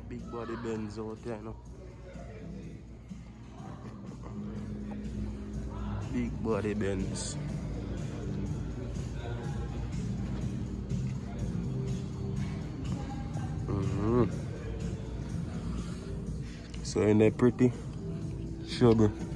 Big body Benz out there, no? Big body Benz. So ain't that pretty? Sure, bro.